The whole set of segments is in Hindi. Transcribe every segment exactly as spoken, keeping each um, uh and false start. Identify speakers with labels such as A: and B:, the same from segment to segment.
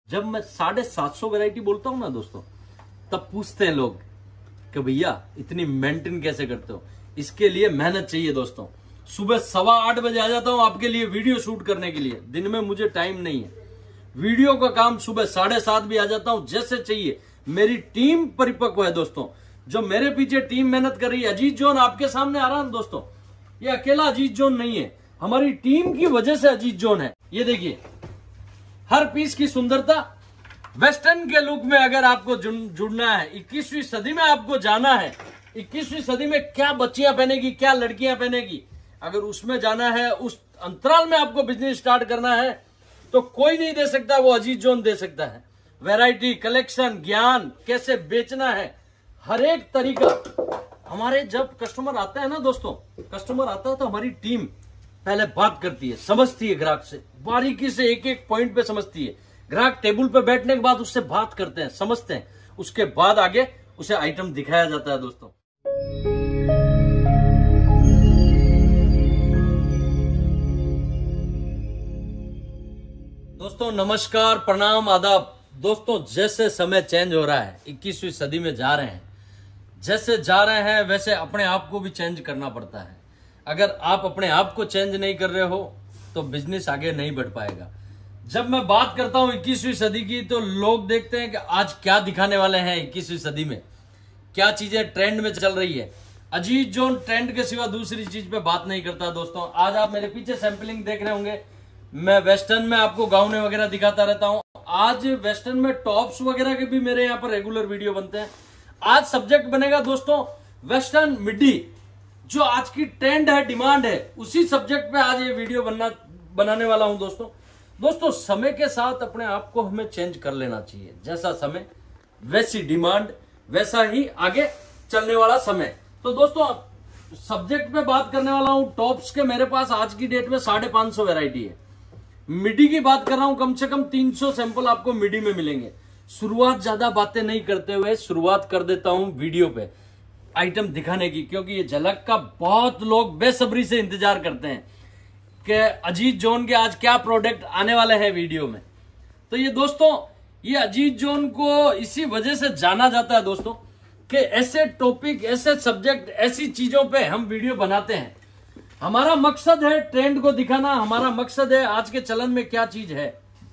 A: जब मैं साढ़े सात सौ वेराइटी बोलता हूं ना दोस्तों, तब पूछते हैं लोग कि भैया इतनी मेंटेन कैसे करते हो। इसके लिए मेहनत चाहिए दोस्तों। सुबह सवा आठ बजे आ जाता हूं आपके लिए वीडियो शूट करने के लिए। दिन में मुझे टाइम नहीं है। वीडियो का काम सुबह साढ़े सात भी आ जाता हूं जैसे चाहिए। मेरी टीम परिपक्व है दोस्तों। जो मेरे पीछे टीम मेहनत कर रही है, अजीत जोन आपके सामने आ रहा है दोस्तों, ये अकेला अजीत जोन नहीं है, हमारी टीम की वजह से अजीत जोन है। ये देखिए हर पीस की सुंदरता। वेस्टर्न के लुक में अगर आपको जुड़ना है, इक्कीसवीं सदी में आपको जाना है, इक्कीसवीं सदी में क्या बच्चियां पहनेगी, क्या लड़कियां पहनेगी, अगर उसमें जाना है, उस अंतराल में आपको बिजनेस स्टार्ट करना है, तो कोई नहीं दे सकता, वो अजीत जोन दे सकता है। वैरायटी, कलेक्शन, ज्ञान, कैसे बेचना है, हर एक तरीका। हमारे जब कस्टमर आता है ना दोस्तों, कस्टमर आता है तो हमारी टीम पहले बात करती है, समझती है ग्राहक से, बारीकी से एक एक पॉइंट पे समझती है। ग्राहक टेबल पे बैठने के बाद उससे बात करते हैं, समझते हैं, उसके बाद आगे उसे आइटम दिखाया जाता है दोस्तों। दोस्तों नमस्कार, प्रणाम, आदाब। दोस्तों जैसे समय चेंज हो रहा है, इक्कीसवीं सदी में जा रहे हैं, जैसे जा रहे हैं वैसे अपने आप को भी चेंज करना पड़ता है। अगर आप अपने आप को चेंज नहीं कर रहे हो तो बिजनेस आगे नहीं बढ़ पाएगा। जब मैं बात करता हूं इक्कीसवीं सदी की, तो लोग देखते हैं कि आज क्या दिखाने वाले हैं, इक्कीसवीं सदी में क्या चीजें ट्रेंड में चल रही है। अजीत जोन ट्रेंड के सिवा दूसरी चीज पे बात नहीं करता दोस्तों। आज आप मेरे पीछे सैंपलिंग देख रहे होंगे, मैं वेस्टर्न में आपको गाउन वगैरह दिखाता रहता हूं। आज वेस्टर्न में टॉप्स वगैरह के भी मेरे यहाँ पर रेगुलर वीडियो बनते हैं। आज सब्जेक्ट बनेगा दोस्तों वेस्टर्न मिडी, जो आज की ट्रेंड है, डिमांड है, उसी सब्जेक्ट पे आज ये वीडियो बनना बनाने वाला हूं दोस्तों। दोस्तों समय के साथ अपने आप को हमें चेंज कर लेना चाहिए। जैसा समय वैसी डिमांड, वैसा ही आगे चलने वाला समय। तो दोस्तों सब्जेक्ट पे बात करने वाला हूं। टॉप्स के मेरे पास आज की डेट में साढ़े पांच सौ वेराइटी है। मिडी की बात कर रहा हूं, कम से कम तीन सौ सैंपल आपको मिडी में मिलेंगे। शुरुआत ज्यादा बातें नहीं करते हुए शुरुआत कर देता हूं वीडियो पे आइटम दिखाने की, क्योंकि ये झलक का बहुत लोग बेसब्री से इंतजार करते हैं कि अजीत जोन के आज क्या प्रोडक्ट आने वाले हैं वीडियो में। तो ये दोस्तों, ये अजीत जोन को इसी वजह से जाना जाता है दोस्तों कि ऐसे टॉपिक, ऐसे सब्जेक्ट, ऐसी चीजों पे हम वीडियो बनाते हैं। हमारा मकसद है ट्रेंड को दिखाना, हमारा मकसद है आज के चलन में क्या चीज है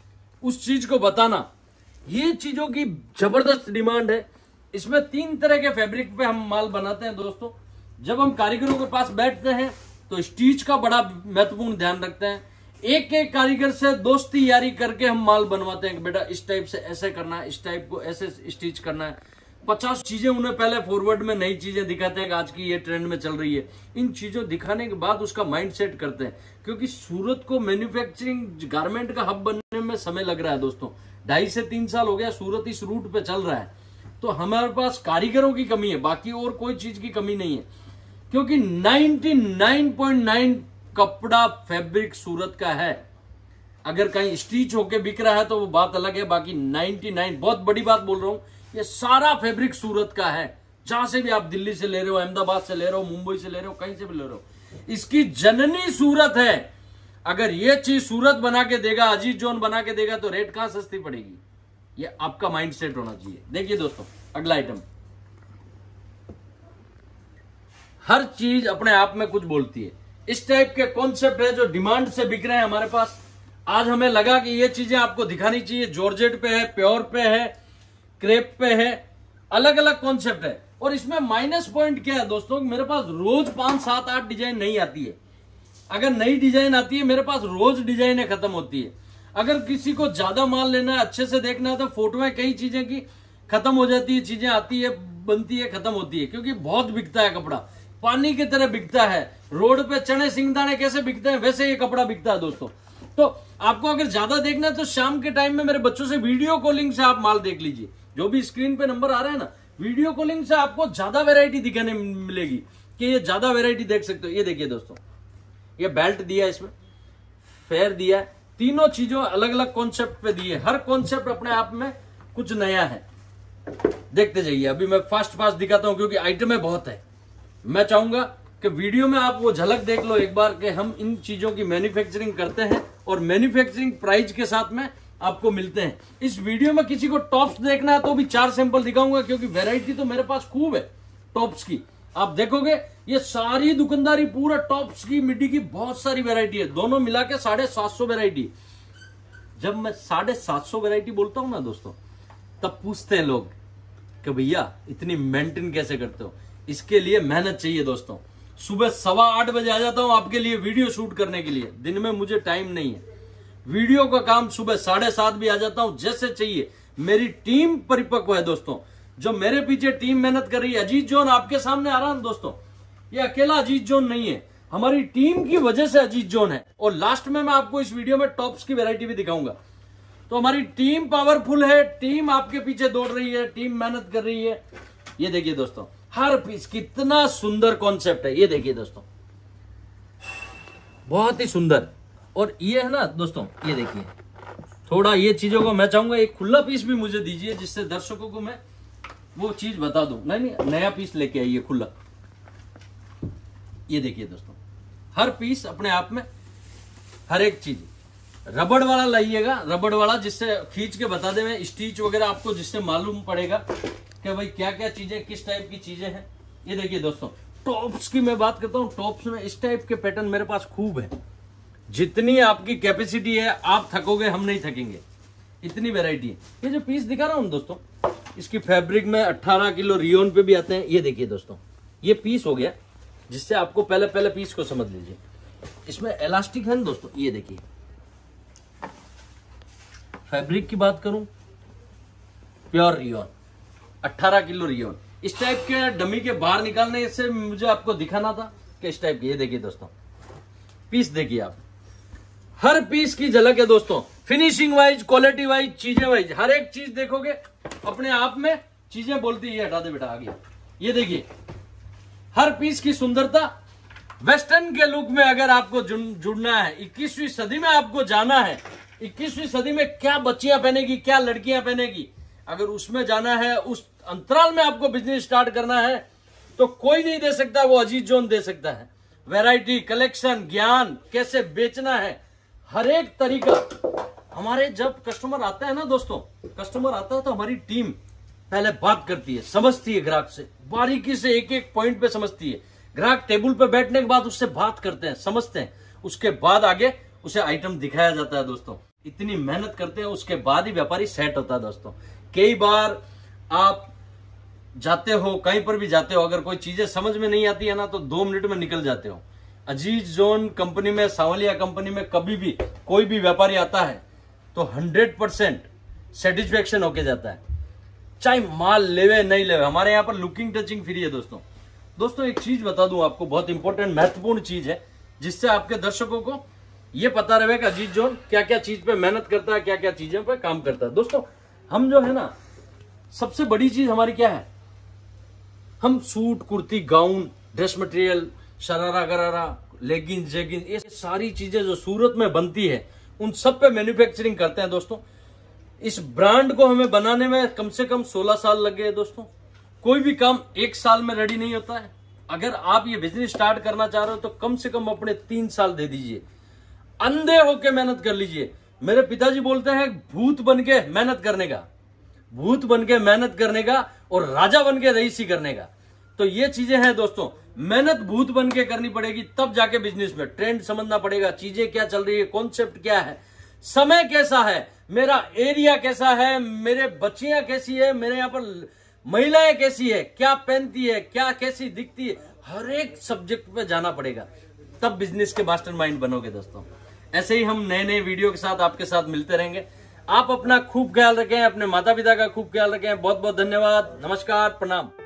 A: उस चीज को बताना। ये चीजों की जबरदस्त डिमांड है। इसमें तीन तरह के फैब्रिक पे हम माल बनाते हैं दोस्तों। जब हम कारीगरों के पास बैठते हैं तो स्टिच का बड़ा महत्वपूर्ण ध्यान रखते हैं। एक एक कारीगर से दोस्ती यारी करके हम माल बनवाते हैं कि बेटा इस टाइप से ऐसे करना है, इस टाइप को ऐसे स्टिच करना है। पचास चीजें उन्हें पहले फॉरवर्ड में नई चीजें दिखाते हैं कि आज की ये ट्रेंड में चल रही है। इन चीजों दिखाने के बाद उसका माइंड सेट करते हैं, क्योंकि सूरत को मैन्युफैक्चरिंग गारमेंट का हब बनने में समय लग रहा है दोस्तों। ढाई से तीन साल हो गया सूरत इस रूट पे चल रहा है। तो हमारे पास कारीगरों की कमी है, बाकी और कोई चीज की कमी नहीं है, क्योंकि निन्यानवे पॉइंट नौ कपड़ा फैब्रिक सूरत का है। अगर कहीं स्टिच होके बिक रहा है तो वो बात अलग है, बाकी निन्यानवे, बहुत बड़ी बात बोल रहा हूं, ये सारा फैब्रिक सूरत का है। जहां से भी आप दिल्ली से ले रहे हो, अहमदाबाद से ले रहे हो, मुंबई से ले रहे हो, कहीं से भी ले रहे हो, इसकी जननी सूरत है। अगर ये चीज सूरत बना के देगा, अजीत जोन बना के देगा, तो रेट कहां सस्ती पड़ेगी। ये आपका माइंड सेट होना चाहिए। देखिए दोस्तों अगला आइटम, हर चीज अपने आप में कुछ बोलती है। इस टाइप के कॉन्सेप्ट है जो डिमांड से बिक रहे हैं हमारे पास। आज हमें लगा कि ये चीजें आपको दिखानी चाहिए। जॉर्जेट पे है, प्योर पे है, क्रेप पे है, अलग अलग कॉन्सेप्ट है। और इसमें माइनस पॉइंट क्या है दोस्तों, मेरे पास रोज पांच सात आठ डिजाइन नहीं आती है। अगर नई डिजाइन आती है मेरे पास रोज डिजाइनें खत्म होती है। अगर किसी को ज्यादा माल लेना है, अच्छे से देखना है, तो फोटो में कई चीजें की खत्म हो जाती है, चीजें आती है, बनती है, खत्म होती है, क्योंकि बहुत बिकता है कपड़ा, पानी की तरह बिकता है। रोड पे चने सिंगदाने कैसे बिकते हैं, वैसे ये कपड़ा बिकता है दोस्तों। तो आपको अगर ज्यादा देखना है तो शाम के टाइम में मेरे बच्चों से वीडियो कॉलिंग से आप माल देख लीजिए। जो भी स्क्रीन पे नंबर आ रहा है ना, वीडियो कॉलिंग से आपको ज्यादा वेरायटी दिखाने मिलेगी कि ये ज्यादा वेरायटी देख सकते हो। ये देखिए दोस्तों, ये बेल्ट दिया है, इसमें फेयर दिया है, तीनों चीजों अलग अलग कॉन्सेप्ट पे दिए। हर कॉन्सेप्ट अपने आप में कुछ नया है। देखते जाइए, अभी मैं फास्ट फास्ट दिखाता हूं क्योंकि आइटमें बहुत है। मैं चाहूंगा कि वीडियो में आप वो झलक देख लो एक बार कि हम इन चीजों की मैन्युफैक्चरिंग करते हैं और मैन्युफैक्चरिंग प्राइस के साथ में आपको मिलते हैं। इस वीडियो में किसी को टॉप्स देखना है तो भी चार सैंपल दिखाऊंगा, क्योंकि वैरायटी तो मेरे पास खूब है टॉप्स की। आप देखोगे ये सारी दुकानदारी पूरा टॉप्स की मिड्डी की बहुत सारी वैरायटी है, दोनों मिला के साढ़े सात सौ वैरायटी। जब मैं साढ़े सात सौ वैरायटी बोलता हूं ना दोस्तों, तब पूछते हैं लोग कि भैया इतनी मेंटेन कैसे करते हो। इसके लिए मेहनत चाहिए दोस्तों। सुबह सवा आठ बजे आ जाता हूं आपके लिए वीडियो शूट करने के लिए, दिन में मुझे टाइम नहीं है। वीडियो का काम सुबह साढ़े सात भी आ जाता हूं, जैसे चाहिए। मेरी टीम परिपक्व है दोस्तों, जो मेरे पीछे टीम मेहनत कर रही है। अजीत जोन आपके सामने आ रहा है दोस्तों, ये अकेला अजीत जोन नहीं है, हमारी टीम की वजह से अजीत जोन है। और लास्ट में मैं आपको इस वीडियो में टॉप्स की वैरायटी भी दिखाऊंगा। तो हमारी टीम पावरफुल है, टीम आपके पीछे दौड़ रही है, टीम मेहनत कर रही है। ये देखिए दोस्तों, हर पीस कितना सुंदर कॉन्सेप्ट है। ये देखिए दोस्तों, बहुत ही सुंदर। और ये है ना दोस्तों, ये देखिए थोड़ा ये चीजों को मैं चाहूंगा एक खुला पीस भी मुझे दीजिए, जिससे दर्शकों को मैं वो चीज बता दूं। नहीं नहीं, नया पीस लेके आइए खुला। ये देखिए दोस्तों, हर पीस अपने आप में हर एक चीज रबड़ वाला लाइएगा, रबड़ वाला जिससे खींच के बता दे मैं स्टिच वगैरह आपको, जिससे मालूम पड़ेगा कि भाई क्या क्या चीजें किस टाइप की चीजें हैं। ये देखिए दोस्तों, टॉप्स की मैं बात करता हूं, टॉप्स में इस टाइप के पैटर्न मेरे पास खूब है। जितनी आपकी कैपेसिटी है आप थकोगे, हम नहीं थकेंगे, इतनी वैरायटी है। ये जो पीस दिखा रहा हूं दोस्तों, इसकी फैब्रिक में अट्ठारह किलो रियोन पे भी आते हैं। ये देखिए दोस्तों, ये पीस हो गया, जिससे आपको पहले पहले पीस को समझ लीजिए। इसमें इलास्टिक है ना दोस्तों, ये देखिए। फैब्रिक की बात करूं, प्योर रियोन, अट्ठारह किलो रियोन। इस टाइप के डमी के बाहर निकालने से मुझे आपको दिखाना था कि इस टाइप के। ये देखिए दोस्तों, पीस देखिए आप, हर पीस की झलक है दोस्तों। फिनिशिंग वाइज, क्वालिटी वाइज, चीजें वाइज, हर एक चीज देखोगे अपने आप में चीजें बोलती है। हटा दे बेटा, आ गया। ये देखिए हर पीस की सुंदरता। वेस्टर्न के लुक में अगर आपको जुड़ना है, इक्कीसवीं सदी में आपको जाना है, इक्कीसवीं सदी में क्या बच्चियां पहनेगी, क्या लड़कियां पहनेगी, अगर उसमें जाना है, उस अंतराल में आपको बिजनेस स्टार्ट करना है, तो कोई नहीं दे सकता, वो अजीत जोन दे सकता है। वैरायटी, कलेक्शन, ज्ञान, कैसे बेचना है, हर एक तरीका। हमारे जब कस्टमर आता है ना दोस्तों, कस्टमर आता है तो हमारी टीम पहले बात करती है, समझती है ग्राहक से, बारीकी से एक एक पॉइंट पे समझती है। ग्राहक टेबल पे बैठने के बाद उससे बात करते हैं, समझते हैं, उसके बाद आगे उसे आइटम दिखाया जाता है दोस्तों। इतनी मेहनत करते हैं, उसके बाद ही व्यापारी सेट होता है दोस्तों। कई बार आप जाते हो, कहीं पर भी जाते हो, अगर कोई चीजें समझ में नहीं आती है ना, तो दो मिनट में निकल जाते हो। अजीत जोन कंपनी में, सांवलिया कंपनी में कभी भी कोई भी व्यापारी आता है तो हंड्रेड परसेंट सेटिस्फेक्शन होके जाता है, चाहे माल लेवे नहीं लेवे। हमारे यहाँ पर लुकिंग टचिंग फ्री है दोस्तों। दोस्तों एक चीज बता दूं आपको, बहुत इंपॉर्टेंट महत्वपूर्ण चीज है, जिससे आपके दर्शकों को ये पता रहे कि अजीत जोन क्या क्या चीज पे मेहनत करता है, क्या क्या चीजों पे काम करता है। दोस्तों हम जो है ना, सबसे बड़ी चीज हमारी क्या है, हम suit, kurti, gown, dress material, sharara gharara, legging jegging, ये सारी चीजें जो सूरत में बनती है, उन सब पे मैन्युफैक्चरिंग करते हैं दोस्तों। इस ब्रांड को हमें बनाने में कम से कम सोलह साल लग गए दोस्तों। कोई भी काम एक साल में रेडी नहीं होता है। अगर आप ये बिजनेस स्टार्ट करना चाह रहे हो तो कम से कम अपने तीन साल दे दीजिए, अंधे होके मेहनत कर लीजिए। मेरे पिताजी बोलते हैं भूत बन के मेहनत करने का, भूत बन के मेहनत करने का और राजा बन के रईसी करने का। तो ये चीजें हैं दोस्तों, मेहनत भूत बन के करनी पड़ेगी, तब जाके बिजनेस में ट्रेंड समझना पड़ेगा, चीजें क्या चल रही है, कॉन्सेप्ट क्या है, समय कैसा है, मेरा एरिया कैसा है, मेरे बच्चियां कैसी है, मेरे यहाँ पर महिलाएं कैसी है, क्या पहनती है, क्या कैसी दिखती है, हर एक सब्जेक्ट पे जाना पड़ेगा, तब बिजनेस के मास्टरमाइंड बनोगे दोस्तों। ऐसे ही हम नए नए वीडियो के साथ आपके साथ मिलते रहेंगे। आप अपना खूब ख्याल रखें, अपने माता पिता का खूब ख्याल रखें। बहुत बहुत धन्यवाद, नमस्कार, प्रणाम।